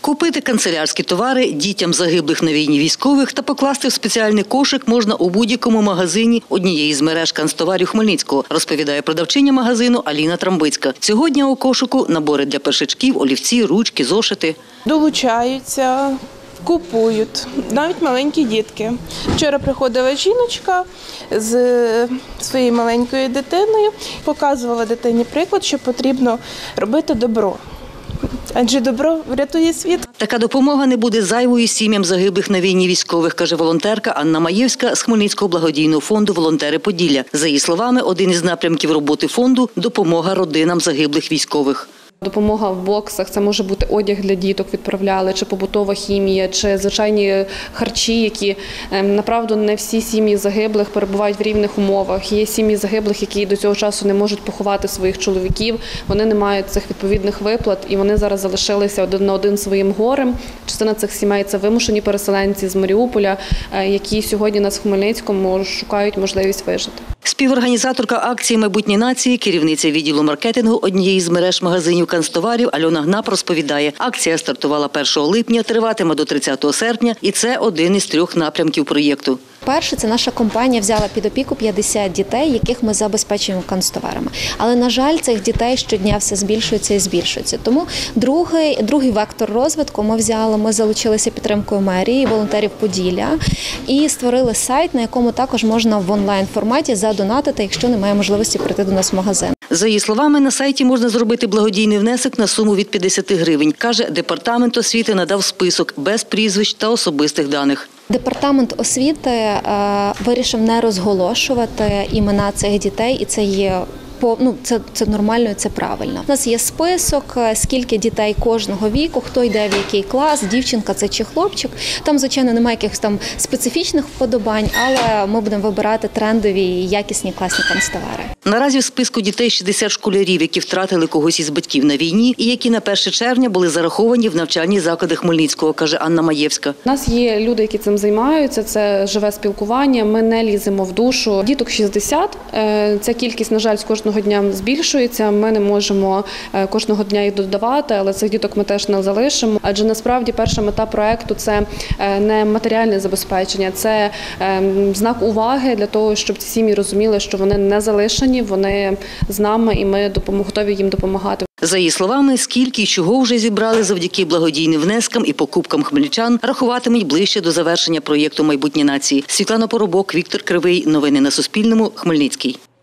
Купити канцелярські товари дітям загиблих на війні військових та покласти в спеціальний кошик можна у будь-якому магазині однієї з мереж канцтоварів Хмельницького, розповідає продавчиня магазину Аліна Трамбицька. Цього дня у кошику набори для першачків, олівці, ручки, зошити. Долучаються, купують, навіть маленькі дітки. Вчора приходила жіночка з своєю маленькою дитиною, показувала дитині приклад, що потрібно робити добро. Адже добро врятує світ. Така допомога не буде зайвою сім'ям загиблих на війні військових, каже волонтерка Анна Маєвська з Хмельницького благодійного фонду «Волонтери Поділля». За її словами, один із напрямків роботи фонду – допомога родинам загиблих військових. Допомога в боксах, це може бути одяг для діток відправляли, чи побутова хімія, чи звичайні харчі, які, направду, не всі сім'ї загиблих перебувають в рівних умовах. Є сім'ї загиблих, які до цього часу не можуть поховати своїх чоловіків, вони не мають цих відповідних виплат, і вони зараз залишилися один на один своїм горем. Частина цих сімей – це вимушені переселенці з Маріуполя, які сьогодні нас в Хмельницькому шукають можливість вижити. Співорганізаторка акції «Майбутні нації», керівниця відділу маркетингу однієї з мереж магазинів канцтоварів Альона Гнап розповідає, акція стартувала 1 липня, триватиме до 30 серпня і це один із 3 напрямків проєкту. Перше, це наша компанія взяла під опіку 50 дітей, яких ми забезпечуємо канцтоварами. Але, на жаль, цих дітей щодня все збільшується і збільшується. Тому другий вектор розвитку ми залучилися підтримкою мерії, волонтерів Поділля і створили сайт, на якому також можна в онлайн-форматі задонатити, якщо немає можливості прийти до нас в магазин. За її словами, на сайті можна зробити благодійний внесок на суму від 50 гривень. Каже, департамент освіти надав список без прізвищ та особистих даних. Департамент освіти вирішив не розголошувати імена цих дітей, і це є це нормально і це правильно. У нас є список, скільки дітей кожного віку, хто йде в який клас, дівчинка це чи хлопчик. Там, звичайно, немає якихось там специфічних вподобань, але ми будемо вибирати трендові і якісні класні канцтовари. Наразі в списку дітей 60 школярів, які втратили когось із батьків на війні і які на 1 червня були зараховані в навчальні заклади Хмельницького, каже Анна Маєвська. У нас є люди, які цим займаються, це живе спілкування, ми не ліземо в душу. Діток 60, ця кількість, на жаль, з кожного дня збільшується, ми не можемо кожного дня їх додавати, але цих діток ми теж не залишимо. Адже насправді перша мета проєкту – це не матеріальне забезпечення, це знак уваги для того, щоб ці сім'ї розуміли, що вони не залишені, вони з нами і ми готові їм допомагати. За її словами, скільки і чого вже зібрали завдяки благодійним внескам і покупкам хмельничан, рахуватимуть ближче до завершення проєкту «Майбутні нації». Світлана Поробок, Віктор Кривий. Новини на Суспільному. Хмельницький.